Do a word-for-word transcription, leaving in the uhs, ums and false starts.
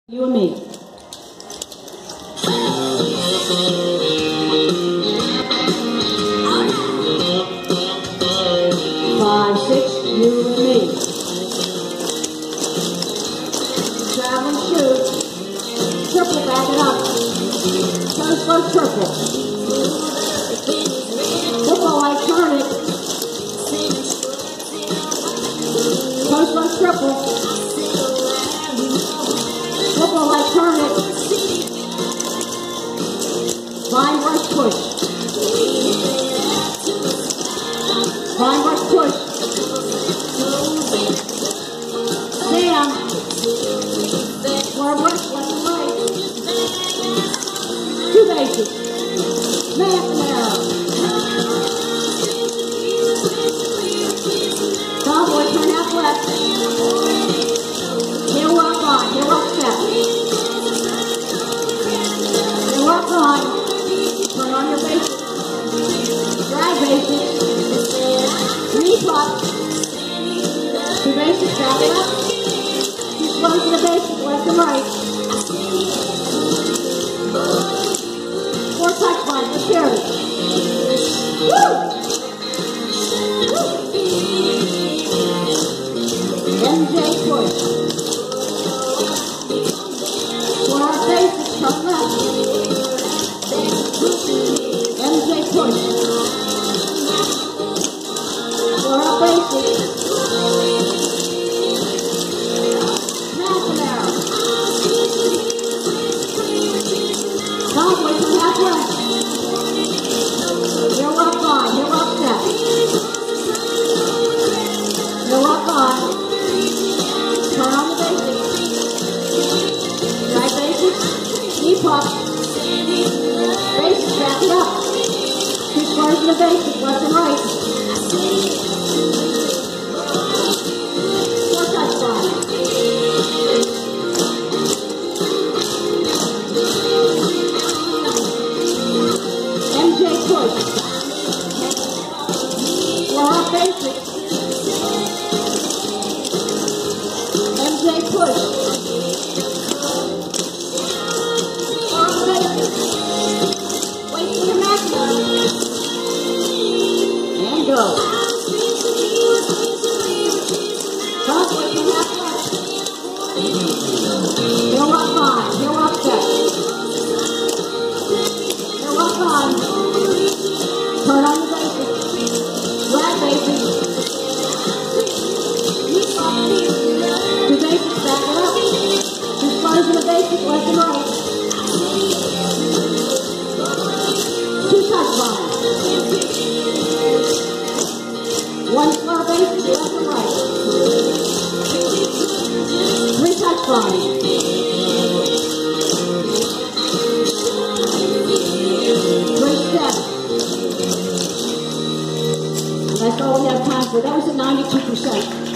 You and me. Five, six, you and me. Traveling shoot. Triple, back it up. Toes first triple. Football light, turn it. Toes first triple. Football light, turn it. Vine rush push. Vine rush push. Sam. Square rush, left and right. Two bases. McNamara. Cowboy, turn out left. He'll walk on. He'll walk step. He'll walk on. Turn on your bases. Drag bases. Knee pop. Two bases, back it up. Keep closing the bases, left and right. Four touch lines for Sherry. Woo! M J push. Four out bases, turn left. M J push. Four out bases. McNamara. Cowboy from half left. He'll walk on. He'll walk step. He'll walk on. Turn on the bases. Drive bases. Knee pop. Bases, back it up. Keep closing the bases, left and right. Four touch line. M J push. Four off bases. M J push. Four off bases. Wait for the maximum. And go. Cowboy from half left. He'll walk on. He'll walk step. He'll walk on. Turn on the bases. Drag bases. Two bases, back it up. Keep closing the bases, left and right. Two touch lines. One square bases, left and right. Three touch lines. Great step. That's all we have time for. That was at ninety-two percent.